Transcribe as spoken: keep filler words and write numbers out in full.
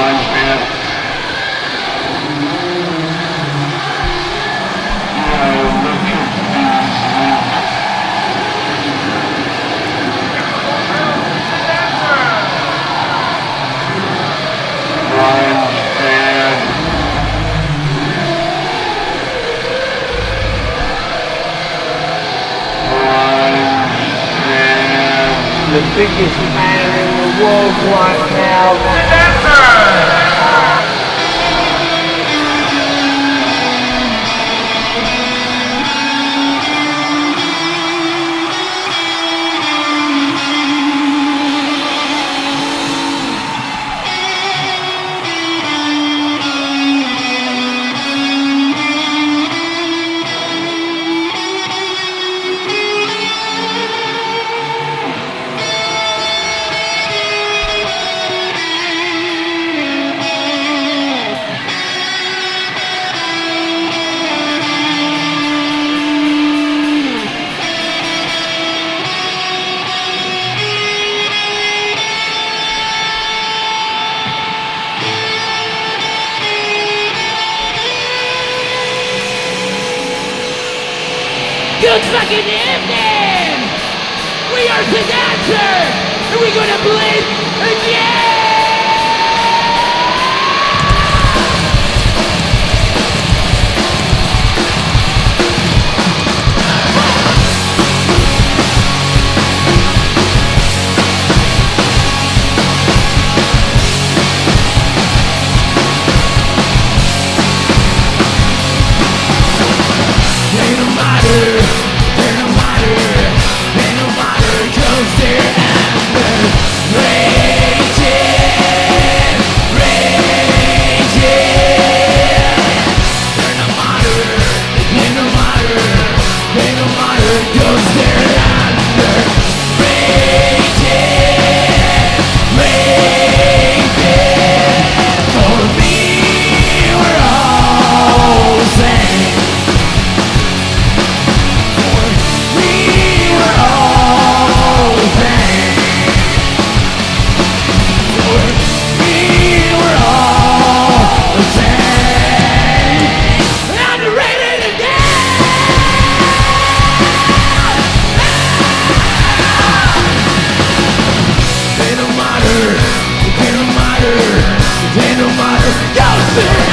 The biggest man in the world right now. Sedansored! Good fucking evening! We are Sedansored, and we're gonna bleed again! Ain't no matter, ain't no matter, ain't no matter, 'cause they're after raging, raging. Ain't no matter, ain't no matter, ain't no matter, 'cause they're after raging, raging. For me, we're all the same. Ain't no matter, ain't no matter, 'cause they're